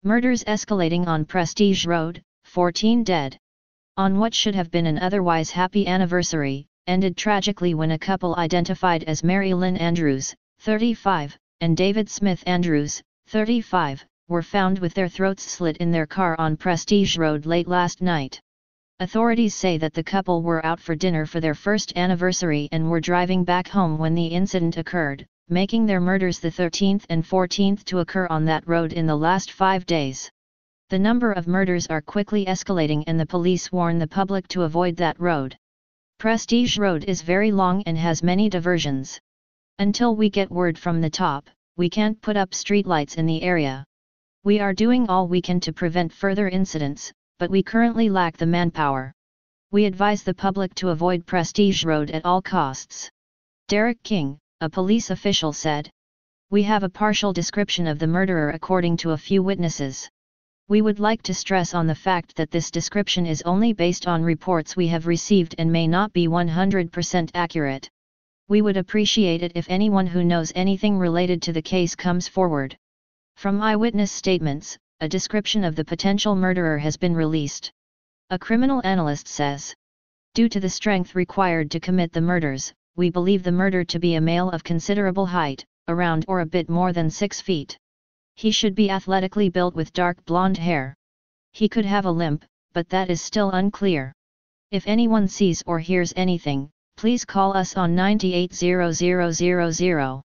Murders escalating on Prestige Road, 14 dead. On what should have been an otherwise happy anniversary, ended tragically when a couple identified as Mary Lynn Andrews, 35, and David Smith Andrews, 35, were found with their throats slit in their car on Prestige Road late last night. Authorities say that the couple were out for dinner for their first anniversary and were driving back home when the incident occurred, making their murders the 13th and 14th to occur on that road in the last 5 days. The number of murders are quickly escalating and the police warn the public to avoid that road. Prestige Road is very long and has many diversions. Until we get word from the top, we can't put up streetlights in the area. We are doing all we can to prevent further incidents, but we currently lack the manpower. We advise the public to avoid Prestige Road at all costs. Derek King, a police official said. We have a partial description of the murderer according to a few witnesses. We would like to stress on the fact that this description is only based on reports we have received and may not be 100% accurate. We would appreciate it if anyone who knows anything related to the case comes forward. From eyewitness statements, a description of the potential murderer has been released. A criminal analyst says, due to the strength required to commit the murders, we believe the murderer to be a male of considerable height, around or a bit more than 6 feet. He should be athletically built with dark blonde hair. He could have a limp, but that is still unclear. If anyone sees or hears anything, please call us on 980000.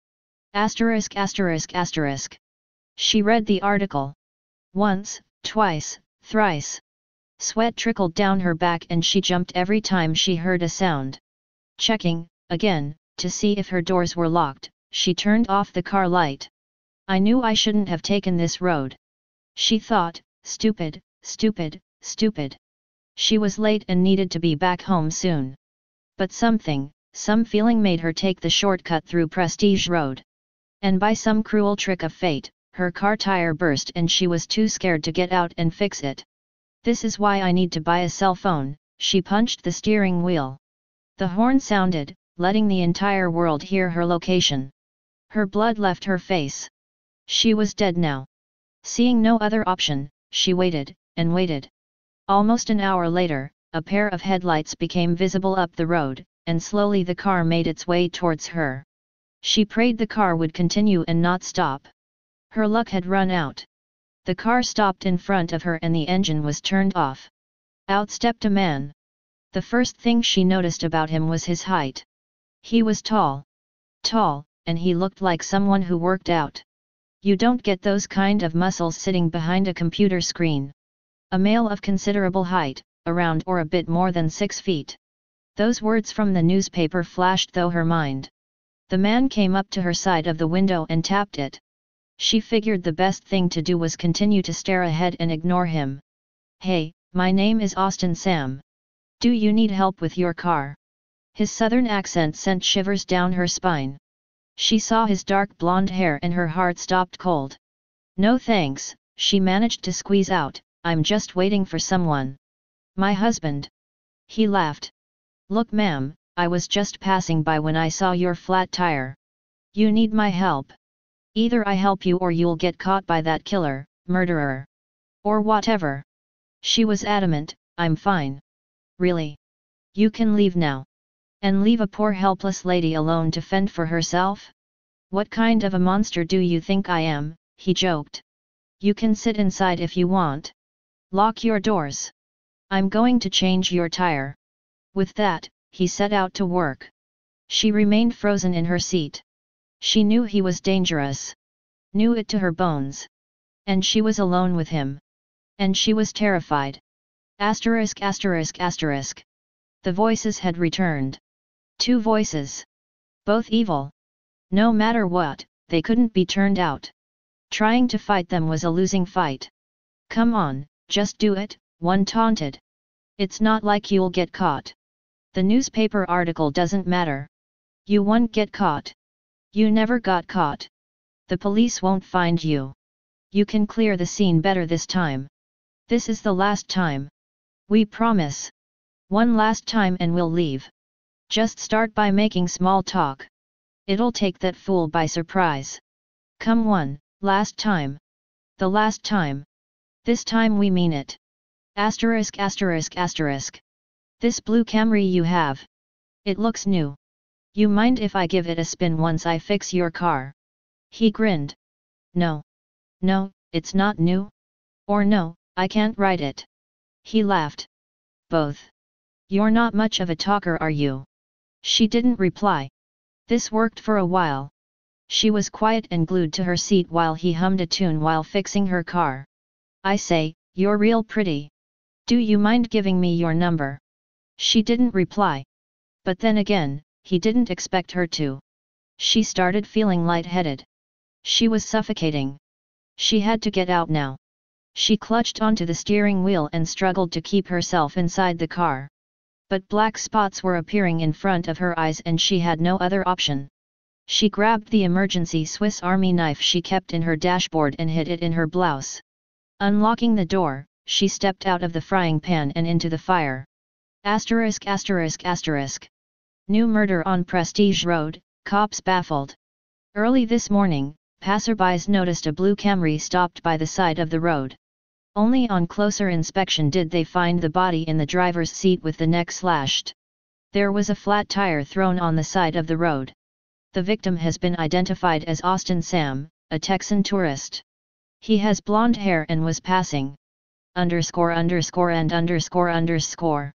******. She read the article. Once, twice, thrice. Sweat trickled down her back and she jumped every time she heard a sound. Checking, again, to see if her doors were locked, she turned off the car light. I knew I shouldn't have taken this road. She thought, stupid, stupid, stupid. She was late and needed to be back home soon. But some feeling made her take the shortcut through Prestige Road. And by some cruel trick of fate, her car tire burst and she was too scared to get out and fix it. This is why I need to buy a cell phone, she punched the steering wheel. The horn sounded, letting the entire world hear her location. Her blood left her face. She was dead now. Seeing no other option, she waited, and waited. Almost an hour later, a pair of headlights became visible up the road, and slowly the car made its way towards her. She prayed the car would continue and not stop. Her luck had run out. The car stopped in front of her and the engine was turned off. Out stepped a man. The first thing she noticed about him was his height. He was tall. Tall, and he looked like someone who worked out. You don't get those kind of muscles sitting behind a computer screen. A male of considerable height, around or a bit more than 6 feet. Those words from the newspaper flashed through her mind. The man came up to her side of the window and tapped it. She figured the best thing to do was continue to stare ahead and ignore him. Hey, my name is Austin Sam. Do you need help with your car? His southern accent sent shivers down her spine. She saw his dark blonde hair and her heart stopped cold. No thanks, she managed to squeeze out, I'm just waiting for someone. My husband. He laughed. Look ma'am, I was just passing by when I saw your flat tire. You need my help. Either I help you or you'll get caught by that killer, murderer. Or whatever. She was adamant, I'm fine. Really? You can leave now. And leave a poor helpless lady alone to fend for herself? What kind of a monster do you think I am? He joked. You can sit inside if you want. Lock your doors. I'm going to change your tire. With that, he set out to work. She remained frozen in her seat. She knew he was dangerous. Knew it to her bones. And she was alone with him. And she was terrified. Asterisk asterisk asterisk. The voices had returned. 2 voices. Both evil. No matter what, they couldn't be turned out. Trying to fight them was a losing fight. Come on, just do it, one taunted. It's not like you'll get caught. The newspaper article doesn't matter. You won't get caught. You never got caught. The police won't find you. You can clear the scene better this time. This is the last time. We promise. One last time and we'll leave. Just start by making small talk. It'll take that fool by surprise. Come one, last time. The last time. This time we mean it. Asterisk asterisk asterisk. This blue Camry you have. It looks new. You mind if I give it a spin once I fix your car? He grinned. No. No, it's not new. Or no, I can't ride it. He laughed. Both. You're not much of a talker, are you? She didn't reply. This worked for a while. She was quiet and glued to her seat while he hummed a tune while fixing her car. I say, you're real pretty. Do you mind giving me your number? She didn't reply. But then again, he didn't expect her to. She started feeling lightheaded. She was suffocating. She had to get out now. She clutched onto the steering wheel and struggled to keep herself inside the car. But black spots were appearing in front of her eyes and she had no other option. She grabbed the emergency Swiss Army knife she kept in her dashboard and hid it in her blouse. Unlocking the door, she stepped out of the frying pan and into the fire. Asterisk asterisk asterisk. New murder on Prestige Road, cops baffled. Early this morning, passerbys noticed a blue Camry stopped by the side of the road. Only on closer inspection did they find the body in the driver's seat with the neck slashed. There was a flat tire thrown on the side of the road. The victim has been identified as Austin Sam, a Texan tourist. He has blonde hair and was passing _____.